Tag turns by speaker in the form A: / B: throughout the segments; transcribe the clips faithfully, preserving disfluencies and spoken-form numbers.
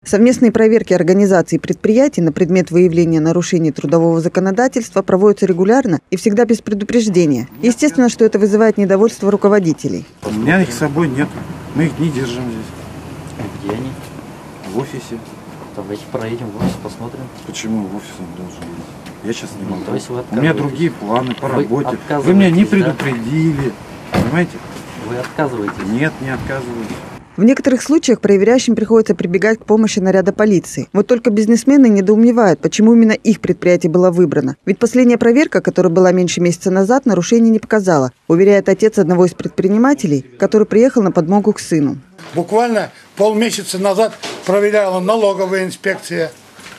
A: Совместные проверки организаций и предприятий на предмет выявления нарушений трудового законодательства проводятся регулярно и всегда без предупреждения. Естественно, что это вызывает недовольство руководителей.
B: У меня их с собой нет. Мы их не держим здесь.
C: Где они?
B: В офисе.
C: Давайте проедем в офис, посмотрим.
B: Почему в офис он должен быть? Я сейчас не могу.
C: Ну, то есть вы
B: У меня другие планы по
C: Вы
B: работе. Вы меня не
C: да?
B: предупредили. Понимаете?
C: Вы отказываетесь?
B: Нет, не отказываюсь.
A: В некоторых случаях проверяющим приходится прибегать к помощи наряда полиции. Вот только бизнесмены недоумевают, почему именно их предприятие было выбрано. Ведь последняя проверка, которая была меньше месяца назад, нарушений не показала, уверяет отец одного из предпринимателей, который приехал на подмогу к сыну.
D: Буквально полмесяца назад проверяла налоговая инспекция.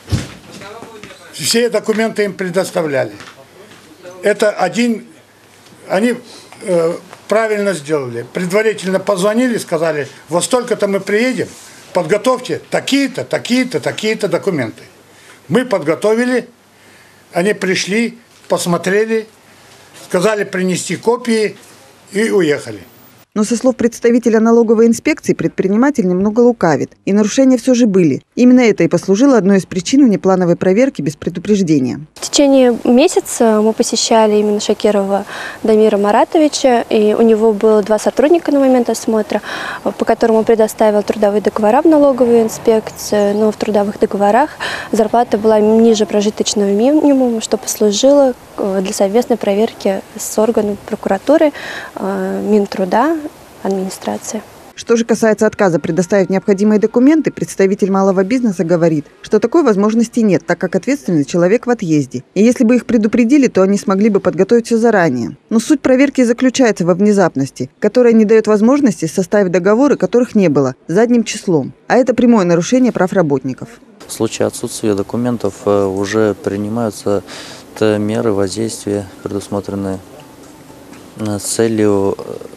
D: Все документы им предоставляли. Это один... Они... Э, правильно сделали. Предварительно позвонили, сказали, во столько-то мы приедем, подготовьте такие-то, такие-то, такие-то документы. Мы подготовили, они пришли, посмотрели, сказали принести копии и уехали.
A: Но со слов представителя налоговой инспекции предприниматель немного лукавит. И нарушения все же были. Именно это и послужило одной из причин внеплановой проверки без предупреждения.
E: В течение месяца мы посещали именно Шакирова Дамира Маратовича. И у него было два сотрудника на момент осмотра, по которым он предоставил трудовые договора в налоговую инспекцию. Но в трудовых договорах зарплата была ниже прожиточного минимума, что послужило для совместной проверки с органом прокуратуры, Минтруда, администрации.
A: Что же касается отказа предоставить необходимые документы, представитель малого бизнеса говорит, что такой возможности нет, так как ответственный человек в отъезде. И если бы их предупредили, то они смогли бы подготовить все заранее. Но суть проверки заключается во внезапности, которая не дает возможности составить договоры, которых не было, задним числом. А это прямое нарушение прав работников.
C: В случае отсутствия документов уже принимаются меры воздействия, предусмотренные с целью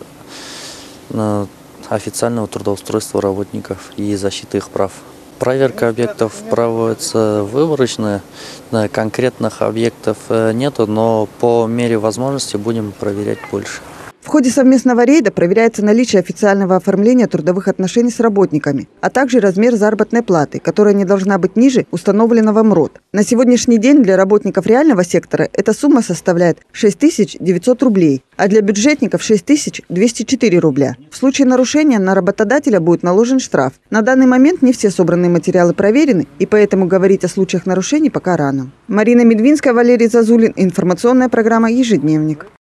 C: официального трудоустройства работников и защиты их прав. Проверка объектов проводится выборочно, конкретных объектов нету, но по мере возможности будем проверять больше.
A: В ходе совместного рейда проверяется наличие официального оформления трудовых отношений с работниками, а также размер заработной платы, которая не должна быть ниже установленного МРОТ. На сегодняшний день для работников реального сектора эта сумма составляет шесть тысяч девятьсот рублей, а для бюджетников шесть тысяч двести четыре рубля. В случае нарушения на работодателя будет наложен штраф. На данный момент не все собранные материалы проверены, и поэтому говорить о случаях нарушений пока рано. Марина Медвинская, Валерий Зазулин. Информационная программа «Ежедневник».